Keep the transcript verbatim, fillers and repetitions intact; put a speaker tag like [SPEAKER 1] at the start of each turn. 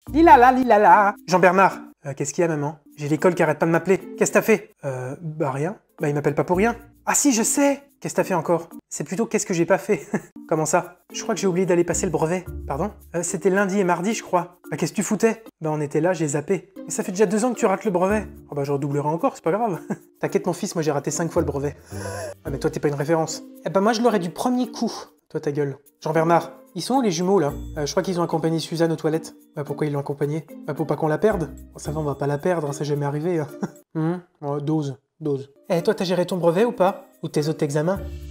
[SPEAKER 1] Lilala, lilala. Jean-Bernard. Euh, qu'est-ce qu'il y a, maman? J'ai l'école qui arrête pas de m'appeler. Qu'est-ce que t'as fait? Euh, bah rien. Bah il m'appelle pas pour rien. Ah si, je sais. Qu'est-ce que t'as fait encore? C'est plutôt qu'est-ce que j'ai pas fait. Comment ça? Je crois que j'ai oublié d'aller passer le brevet. Pardon? euh, C'était lundi et mardi, je crois. Bah qu'est-ce que tu foutais? Bah on était là, j'ai zappé. Mais ça fait déjà deux ans que tu rates le brevet. Oh bah je redoublerai encore, c'est pas grave. T'inquiète mon fils, moi j'ai raté cinq fois le brevet. Ah mais toi t'es pas une référence. Eh bah moi je l'aurais du premier coup. Toi ta gueule. Jean-Bernard, ils sont où les jumeaux là? euh, Je crois qu'ils ont accompagné Suzanne aux toilettes. Bah pourquoi ils l'ont accompagnée? Bah pour pas qu'on la perde. Bon, ça va, on va pas la perdre, ça jamais arrivé. Hein. Hum, oh, dose, dose. Eh toi t'as géré ton brevet ou pas? Ou tes autres examens?